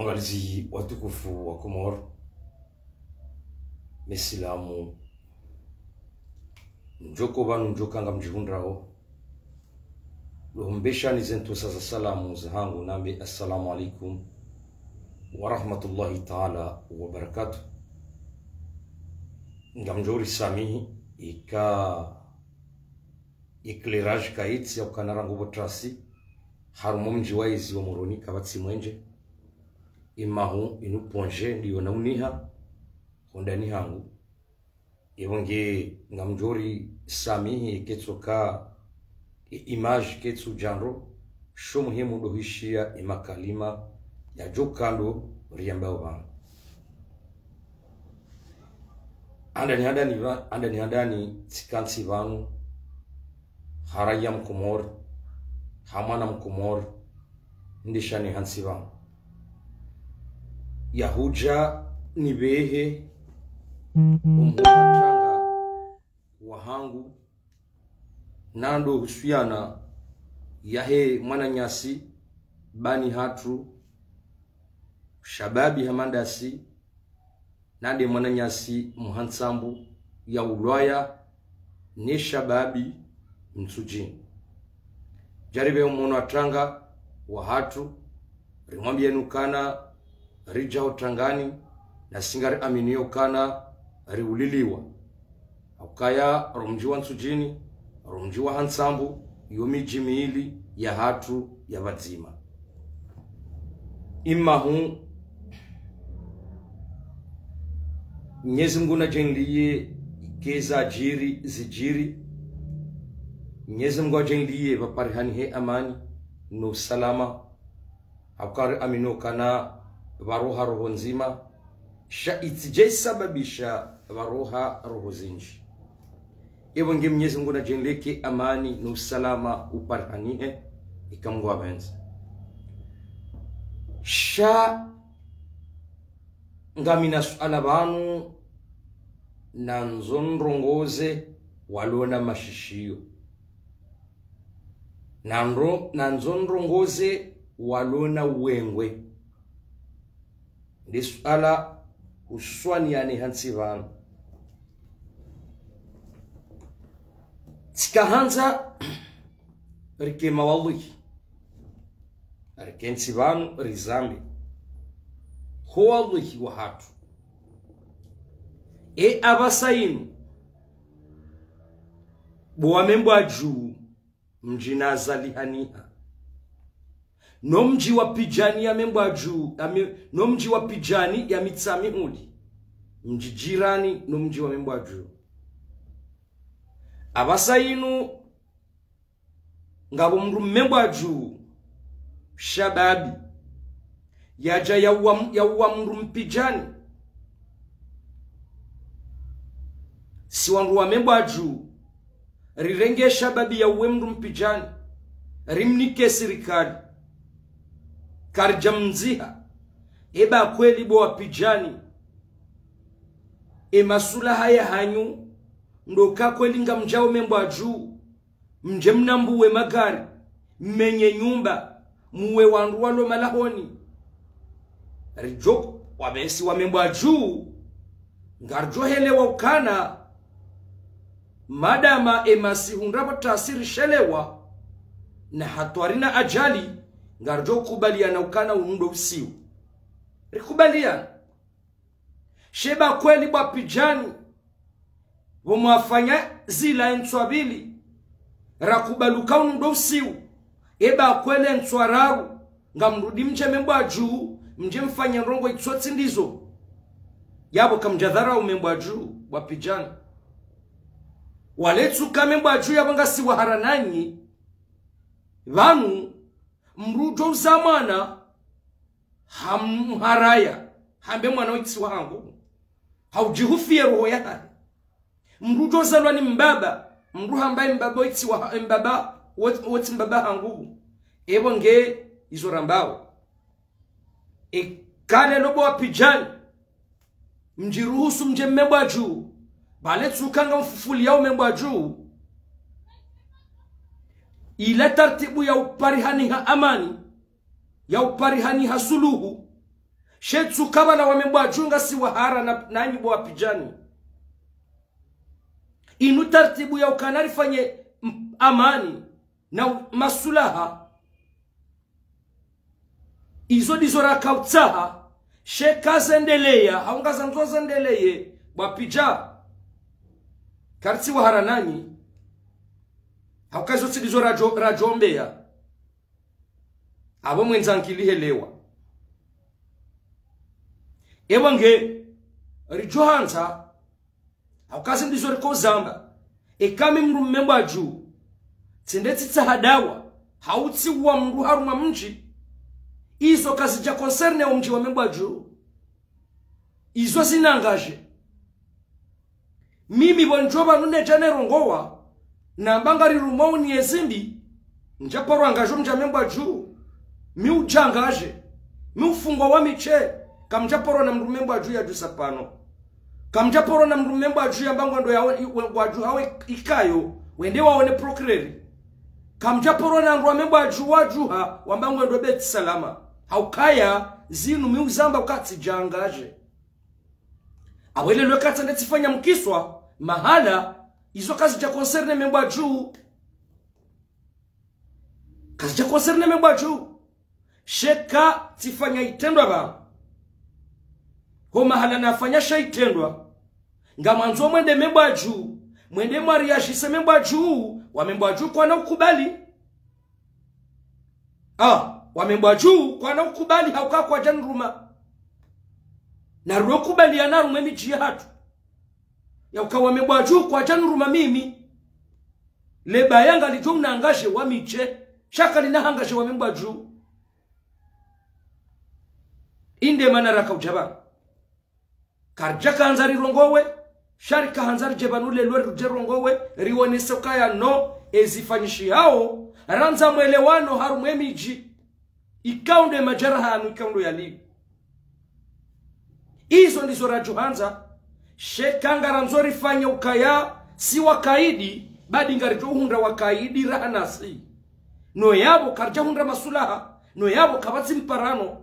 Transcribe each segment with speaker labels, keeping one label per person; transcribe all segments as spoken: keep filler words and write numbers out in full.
Speaker 1: Wangalizi watukufu wa Komoro, mesilamu njoko banu njokanga mjihundrao luhumbesha nizentu sasa salamu zahangu nambi assalamu alaikum wa rahmatullahi ta'ala wa barakatuh. Ngamjori samihi ika éclairage kaitsi ya ukanarangu botrasi harumo mji waizi wa moroni kabatsi mwenje imahu inu ponje ndiyo nauniha hondani hangu yonge ngamjori samihi ketsoka image ketsu janro sho muhimu dohishia imakalima ya jokando riyambao bana andani handani andani handani tsikansi vanu haraya mkomor hamana mkomor ndishani hansi vanu yahuja nibehe umhutanga wahangu nando husuyana yahe mwana nyasi bani hatu shababi hamandasi nade mwana nyasi muhansambu ya ulwaya ne shababi mtsujini jaribe umono atanga wa hatu rimwambia nukana rija utangani na singari aminio kana riuliliwa ukaya rumji wa mtsujini rumji wa hansambu yomiji miili ya hatu ya vazima imahu Mwenyezi Mungu na jengliye keza jiri zijiri Mwenyezi Mungu ajengliye vaparihani he amani no salama akari amino kana varoha roho nzima sha itije sababisha varoha roho zinji evo nge Mwenyezi Mungu na jengleke amani no salama uparihani he ikamungu abenza sha ngamina suala banu na nzonrongoze walona mashishio nanro na nzonrongoze walona uwengwe ndi suala uswani yani hansi banu tikahanza rike mawalli rike nsi banu rizambi huwallahi wa hatu e abasainu buwamembwa juu mjina zalihaniha no mji wa pijani ya membwa juu no mji wa pijani ya mitsami uli mji jirani no mji wa membwa juu abasainu ngabo mru membwa juu shababi yaja ya uwa, ya uwa mru mpijani siwanru wa membwa juu rirenge shababi ya uwe mru mpijani rimnike sirikali karjamziha eba kweli bo wapijani e masula haya hanyu ndoka kweli nga mjao membwa juu mje mnambuwe magari mmenye nyumba muwe wanru walo malahoni rijok wabesi wa membwa juu ngarjo helewa ukana madama emasi hundraba tasiri shelewa na hatuarina ajali ngarjo kubaliana ukana umundo usiu rikubaliana sheba kweli bwa pijani wumafanya zila enswabili rakubaluka umundo usiu eba kweli enswararu ngamrudi mche membwa juu mje mfanya rongo itsotsi ndizo yabo kamjadhara umembwa juu wapijani waletsu kamembwa juu yabo ngasi waharananyi vanu mrujo zamana hamharaya hambe mwana witsi wangu haujihufie roho yake mrujo zalwa ni mbaba mruha ambaye mbaba witsi wa mbaba wotsi mbaba hangu ebo nge izo rambao e kale lobo wapijani mjiruhusu mje membwa juu baletsu kanga mfufuli yao membwa juu ila tartibu ya uparihani ha amani ya uparihani ha suluhu shetsu kaba na wamembwa junga si wahara na nanyi bwa pijani inu tartibu ya ukanari fanye amani na masulaha izo dizora kautsaha sheka zendeleya haunga zanzo zendeleye bwa pija karti wahara nanyi haukazo tsidizo rajo rajombeya abo mwenzankili helewa ewange rijohanza haukazi ndizo riko zamba ekame mru mmemba juu tsendetsi tsahadawa hautsi wa mru haruma mji izo kazi ja concerne wa mji wa memba juu izo zinangaje mimi bonjoba nune jane rongowa na mbangari rumau ni ezimbi njaparo angajo mja memba juu mi ujangaje mi ufungwa wa miche kamjaporo na mrumembo ajuu ya jusapano kamjaporo na mrumembo ajuu ya mbango ndo ya wajuu hawe ikayo wende waone procureri kamjaporo na mrumembo ajuu wajuha wambango ndo beti salama haukaya zinu mi uzamba ukati jangaje awele lwe kata netifanya mkiswa mahala izo kazi ja concerne membo ajuu kazi ja concerne membo ajuu sheka tifanya itendwa ba ho mahala nafanya shaitendwa nga mwanzo mwende memba juu mwende mariashi se memba juu wa memba juu kwa na ukubali ah wa memba juu kwa na ukubali hauka kwa janruma na ruo kubali anaru mwemi jihatu ya ukawa memba juu kwa janruma mimi leba yanga lijumna angashe wa miche shaka linahangashe wa memba juu inde manara kaujaba karjaka hanzari rongowe sharika hanzari jebanule lwe rujerongowe riwone sokaya no ezifanyishi hao ranza mwelewano harumwemiji ikaunde majaraha anu ikaundo ya libi izo ndizo rajuhanza shekanga ranzori fanya ukaya si wakaidi badi ngarijo hunda wakaidi rahanasi no yabo karja hunda masulaha no yabo kabatsi mparano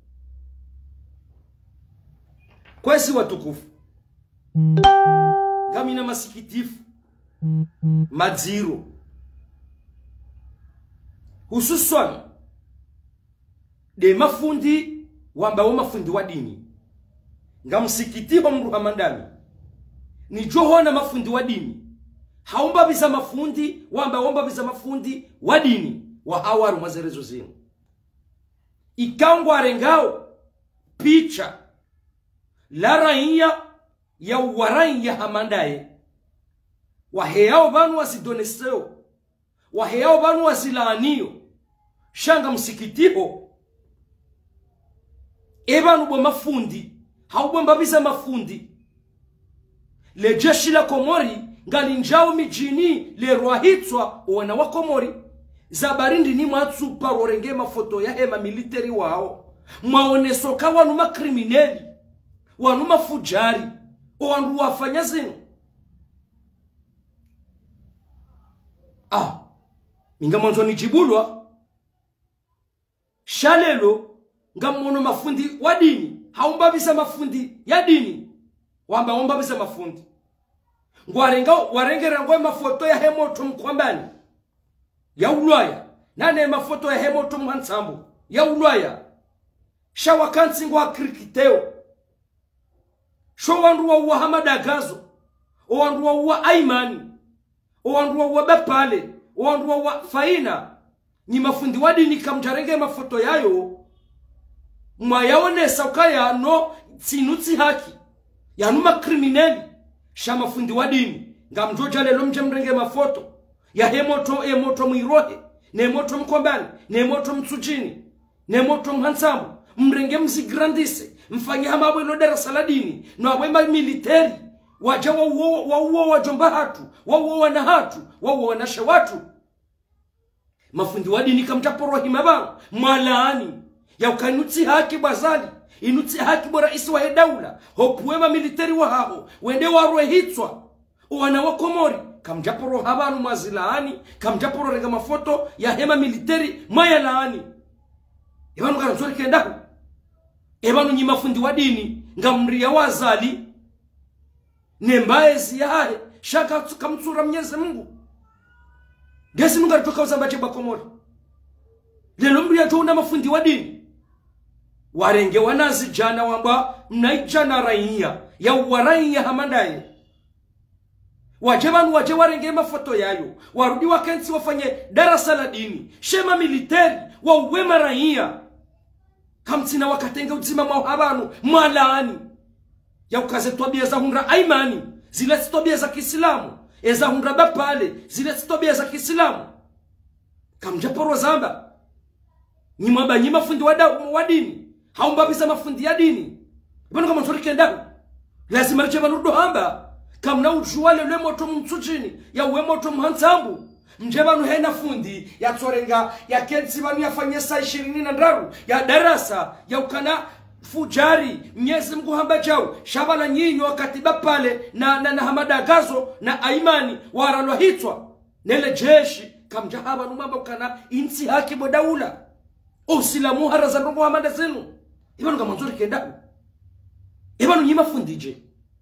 Speaker 1: kwesi watukufu gamina masikitifu madziro hususan de mafundi wamba wa mafundi wa dini nga msikitiho mru hamandami ni johona mafundi wa dini haumba bisa mafundi wamba wamba bisa mafundi wa dini wa hawaru mazerezo zinu ikangwa rengao picha la raia ya warai ya hamandaye waheyao banu wasidoneseo waheyao banu wasilaanio shanga msikitiho ebanu bo mafundi haubo mbabisa mafundi le jeshi la Komori ngali njao mijini le roahitswa wana wa Komori zabarindi ni matsu parorenge mafoto ya hema military wao maoneso kawa numa krimineli wanu mafujari wanu wafanya zinu ah minga mwanzo ni jibulwa shalelo nga mwono mafundi wa dini haumba bisa mafundi ya dini wamba wamba bisa mafundi ngwarenga warengera ngwa mafoto ya hemoto mkwambani ya ulwaya nane mafoto ya hemoto mwansambu ya ulwaya shawakansi ngwa krikiteo sho wandu wa uwa hamadagazo o wandu wa uwa aimani o wandu wa uwa bepale o wandu wa uwa faina ni mafundi wadini kamjarenge mafoto yayo mwayaonesa ukaya no tsinutsi haki yanuma krimineli sha mafundi wadini nga mjoja lelo mje mrenge mafoto ya hemoto emoto mwirohe ne moto mkombani ne moto mtsujini ne moto mhansamu mrenge mzigrandise mfanye hamabwe lo darasa la dini no abwemba military waja wa uo wa uo wajomba hatu wa uo wana hatu wa uo wana shawatu mafundi wadini kamtaporo himaba mwalaani ya ukanutsi haki bazali inutsi haki bora isi wa daula hopuwema military wa hao wende warwe hitswa wana wa Komori kamjaporo habanu mazilaani kamjaporo renga mafoto ya hema military maya laani yanu kana nzuri kenda ebanu nyima fundi wa dini ngamria wazali nembaye ziyahe shaka kamtsura Mwenyezi Mungu gesi Mungu alitoka uzambache bakomori lelo mbria tuona mafundi wa dini warenge wanazi jana wamba mnaijana raia ya waraia hamandaye wajebanu waje warenge mafoto yayo warudi wakensi wafanye darasa la dini shema militeri wa uwema raia kamtina wakatenga uzima mwahabanu mwalaani ya ukaze tobia za hundra aimani zile tobia za Kiislamu eza hundra bapale zile tobia za Kiislamu kamjaporo zamba nyima ba nyima fundi wada wa dini haumbabiza mafundi ya dini bano kama ntorike ndaku lazima rije banudo hamba kamna ujuwale le moto mtsujini ya we moto mhansambu mjebanu hena fundi ya torenga ya kensi banu yafanye saa ishirini na ndaru ya darasa ya ukana fujari Mwenyezi Mungu hamba jao shabala nyinyo wakatiba pale na na, na hamada gazo na aimani waralwa hitwa nele jeshi kamjahaba numamba ukana insi haki bodaula usilamu haraza nungu hamada zenu ibanu kama nzuri kendaku ibanu nyima fundije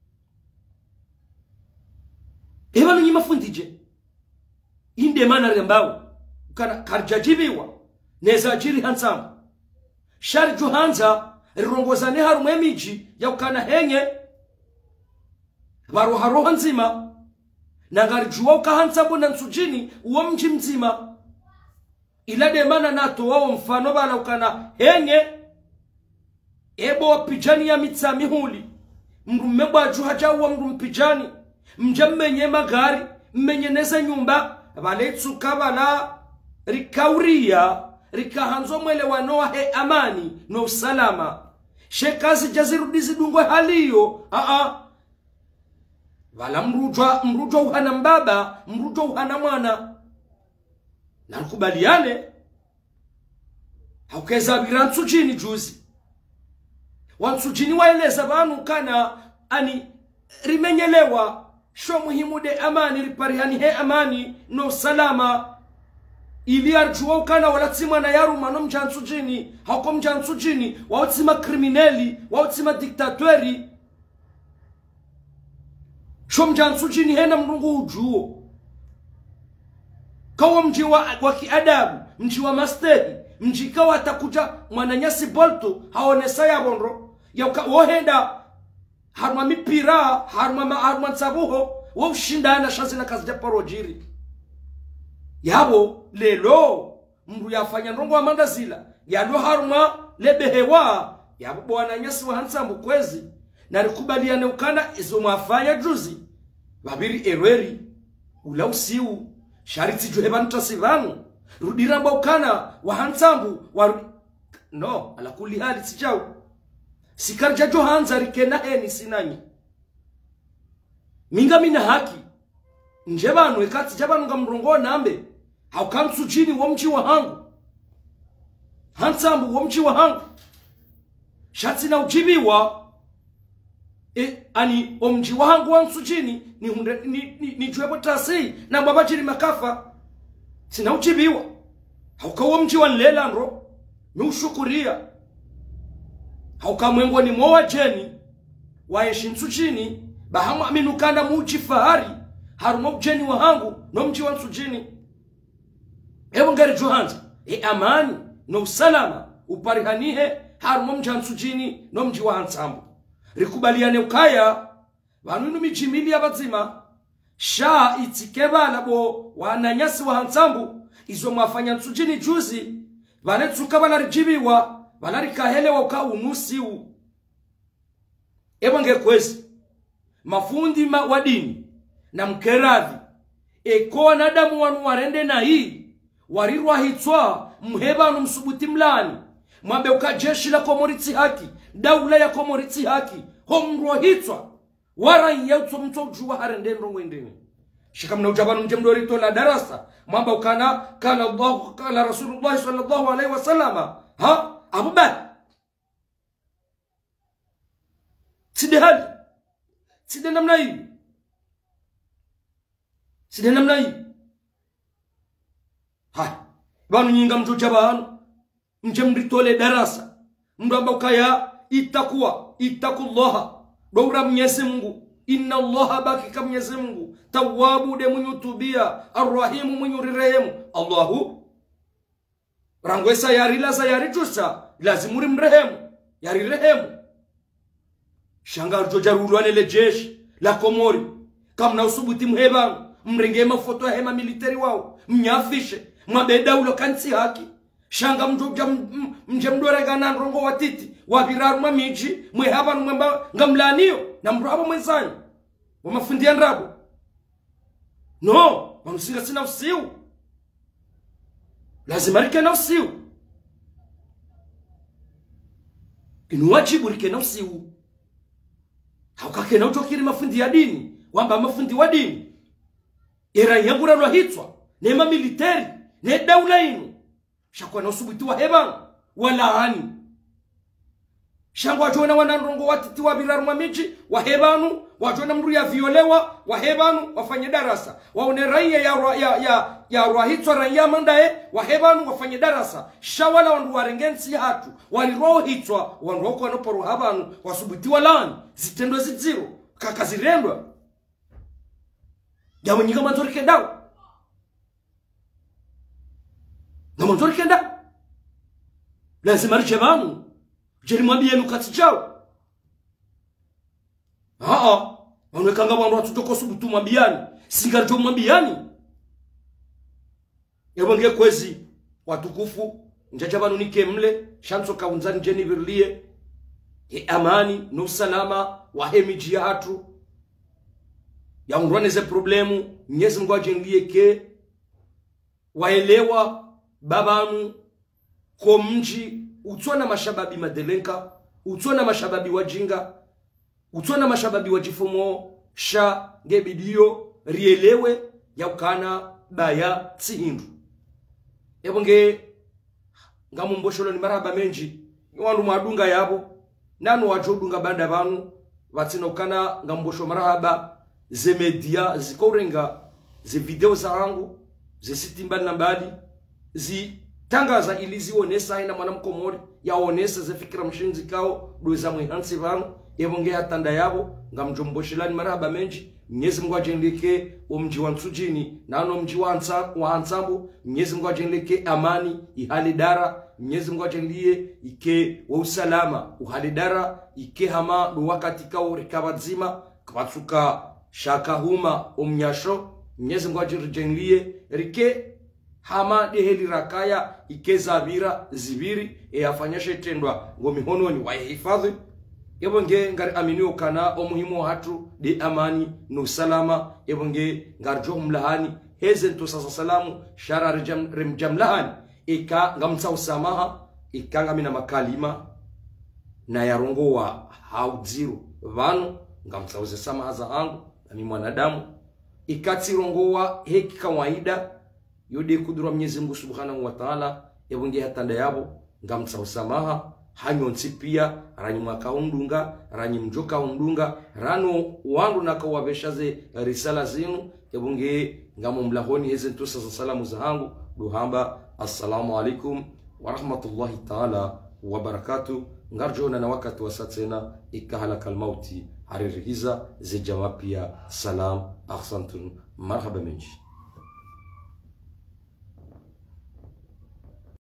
Speaker 1: ibanu nyima fundije inde mana rembao ukana karjajibiwa neza jiri hansamu shari juhanza rirongozane harumu emiji ya ukana henye waroha roha nzima na ngarijuwa ukahansabu na nsujini uwa mji mzima ilade mana nato wao mfano bala ukana henye ebo wapijani ya mitsa mihuli mrumebwa juhaja uwa mrumpijani mjemmenye magari mmenyeneze nyumba valetsuka vala rikauria rikahanzo mwele wanoa he amani no usalama shekazi jazirudizi dungwe haliyo aa vala mrujwa mrujwa uhana mbaba mrujwa uhana mwana na nkubaliane haukeza biransu jini juzi wansu jini waeleza vanu kana ani rimenyelewa sho muhimu de amani riparihani he amani no salama ili arjuwa ukana walatsima na yaru mano mjansu jini hauko mjansu jini wautsima krimineli wautsima diktatweri sho mjansu jini hena mrungu ujuo kawa mji wa, wa kiadabu mji wa masteri mji kawa atakuja mwananyasi bolto haonesa ya bonro ya uka wohenda haruma mipira haruma haruma nsabuho wo ushindana shazina kazi japaro jiri yabo lelo mru yafanya ndongo wa mandazila yalo haruma lebehewa yabo bwana nyasi wa hansambu kwezi na rikubaliane ukana izo mwafanya juzi babiri erweri ula usiu shariti juheba ntasivanu rudiramba ukana wa hansambu wa no ala kuli hali sijau sikarja johanza rikena eni sinanyi minga mina haki njebanu ekati jabanu ngamrongo nambe haukamsu jini wa mji wa hangu hansambu wa mji wa hangu shati na ujibiwa e ani omji wa hangu wa msujini ni hunde, ni, ni, ni juwebo tasi na mbabajiri makafa sina ujibiwa haukawa mji wa nlela nro miushukuria haukamwengo ni mwa jeni waeshi msujini bahamu aminukanda muji fahari haruma ujeni wa hangu no mji wa msujini ewa ngari juhanza e amani no usalama uparihanihe haruma mji wa msujini no mji wa hansambu rikubaliane ukaya vanunu mijimili ya bazima sha itikeba labo wananyasi wa hansambu izo mwafanya msujini juzi vanetsuka vanarijibiwa vanarikahelewa uka unusiu ewa ngekwezi mafundi ma wadini na mkeradhi eko wanadamu wanu warende na hii warirwa hitswa mhebanu msubuti mlani mwambe uka jeshi la komoritsi haki daula ya komoritsi haki homrwa hitswa wara yauto mto juwa harende ndongo ndeni shikamna ujabanu mjemdori tola darasa mwamba ukana kana Allah kana Rasulullah sallallahu alaihi wasallama ha abubakar side hali side namna hii side namna hii ha banu nyinga mtu jabanu mjemdori tole darasa mramba ukaya itakuwa itakullaha dora Mwenyezi Mungu inna allaha bakika Mwenyezi Mungu tawabu de munyutubia arrahimu munyurirehemu Allahu rangwesa yarila za yaritusa lazimuri mrehemu yarirehemu shanga jojarulwane le jeshi la Komori kamna usubuti mheba mrenge mafoto ya hema militari wao mnyafishe mabeda ulo kansi haki shanga mjoja mje mdorega rongo watiti wabiraru mamiji mwehaba mwemba ngamlanio na mrabo mwenzani wamafundia ndrabo no wanusinga sina usiu lazima rike na usiu inuwajibu rike na usiu haukake na utokiri mafundi ya dini wamba mafundi wa dini era yangura lwa hitwa nema militari ne daula inu shakwa na usubutu wa heba wala hani shangu wajona wananrongo watiti wa biraru mamiji wa hebanu wajona mru ya violewa wa hebanu wafanye darasa waone raia ya ya ya ya rahitwa raia mandae wa hebanu wafanye darasa shawala wandu warengensi hatu waliroho hitwa wandu wako wanoporo habanu wasubuti wa lani zitendo ziziro kakazirendwa ya wenyiga manzori kendao na manzori kendao lazima richevanu jeri mwambie nukati chao haa wanwekanga wandu watutoko subutu mwambiani singarjo mwambiani yabonge kwezi watukufu njajabanu nike mle shanso kaunzani jeni virlie ye amani no salama wa hemiji ya hatu ya unruaneze problemu Mwenyezi Mungu ajengie ke waelewa babanu ko mji utwana mashababi madelenka utwana mashababi wajinga utwana mashababi wajifumo sha ngebidio rielewe ya ukana baya tsihindu ebonge ngamumbosholo ni maraba menji wandu mwadunga yabo nanu wajodunga banda banu watsina ukana ngambosho maraba ze media zikorenga ze video zangu ze sitimba nambali zi tangaza ilizi onesa ina mwana mkomori ya onesa ze fikira mshinzi kao duza mwihansi vanu ebonge hatanda yabo ngamjomboshilani maraba menji Mwenyezi Mungu ajendeke umji wa Nsujini nano mji wa Ansa wa Ansambu Mwenyezi Mungu ajendeke amani ihali dara Mwenyezi Mungu ajendie ike wa usalama uhali dara ike hama wakati kao rekabadzima kwatsuka shaka huma umnyasho Mwenyezi Mungu ajendie rike hama deheli rakaya ike zabira zibiri e afanyashe tendwa ngomihononi wa hifadhi ebonge ngari aminio kana omuhimu hatu de amani no salama ebonge ngarjo mlahani hezen to sasa salamu shara rejam remjamlahani ika ngamtsa usamaha ika ngamina makalima na yarongo wa haudziru vanu ngamtsa uze samaha za angu nami mwanadamu ikati rongo wa heki kawaida yode kudura Mwenyezi Mungu Subhanahu wa Ta'ala ebonge hatanda yabo ngamtsa usamaha hanyo nsipia ranyi mwaka undunga ranyi mjoka undunga rano wandu naka wabeshaze risala zinu ebunge ngamu mlahoni heze ntusa za salamu za hangu duhamba assalamu alaikum wa rahmatullahi ta'ala wa barakatuh ngarjona na wakati wa satena ikahala kalmauti haririhiza ze jawapia salam ahsantun marhaba menji.